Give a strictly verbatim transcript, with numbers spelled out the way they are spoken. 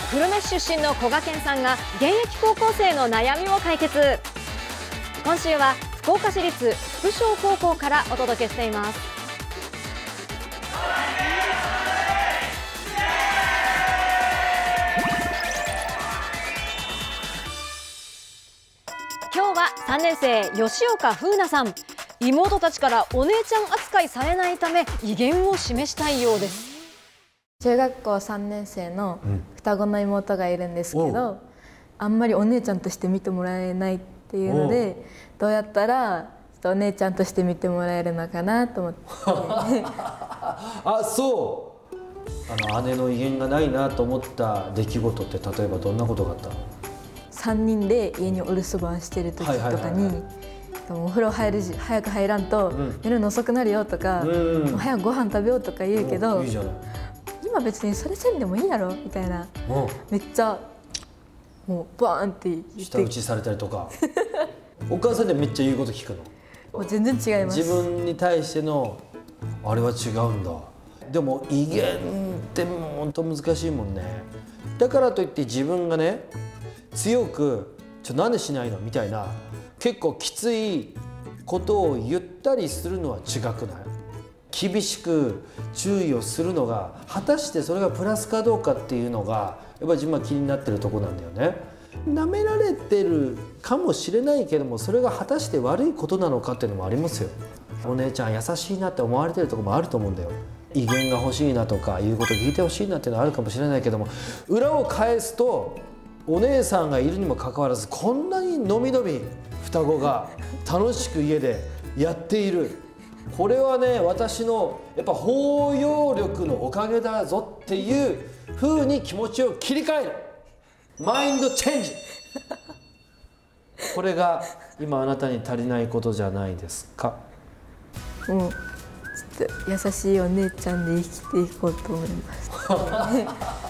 久留米市出身のこがけんさんが現役高校生の悩みを解決。今週は福岡市立福商高校からお届けしています。今日はさんねん生吉岡風奈さん。妹たちからお姉ちゃん扱いされないため威厳を示したいようです。 中学校さんねん生の双子の妹がいるんですけど、うん、あんまりお姉ちゃんとして見てもらえないっていうので、どうやったらちょっとお姉ちゃんとして見てもらえるのかなと思ってあ、そう。あの姉の威厳がないなと思った出来事って例えばどんなことがあったの？ さんにんで家にお留守番してる時とかにお風呂入る早く入らんと寝るの遅くなるよとか、うん、もう早くご飯食べようとか言うけど、いいじゃない、今別にそれせんでもいいやろみたいな、めっちゃもうバーンって言って舌打ちされたりとかお母さんでめっちゃ言うこと聞くの？ もう全然違います。 自分に対してのあれは違うんだ。でも威厳って本当難しいもんね。だからといって自分がね強く「ちょなんでしないの?」みたいな結構きついことを言ったりするのは違くない？厳しく注意をするのが果たしてそれがプラスかどうかっていうのがやっぱり自分は気になってるとこなんだよね。舐められてるかもしれないけどもそれが果たして悪いことなのかっていうのもありますよ。お姉ちゃん優しいなって思われてるところもあると思うんだよ。威厳が欲しいなとか言うこと聞いてほしいなっていうのはあるかもしれないけども、裏を返すとお姉さんがいるにもかかわらずこんなにのびのび双子が楽しく家でやっている。これはね私のやっぱ包容力のおかげだぞっていう風に気持ちを切り替えるマインドチェンジこれが今あなたに足りないことじゃないですか？ もうちょっと優しいお姉ちゃんで生きていこうと思います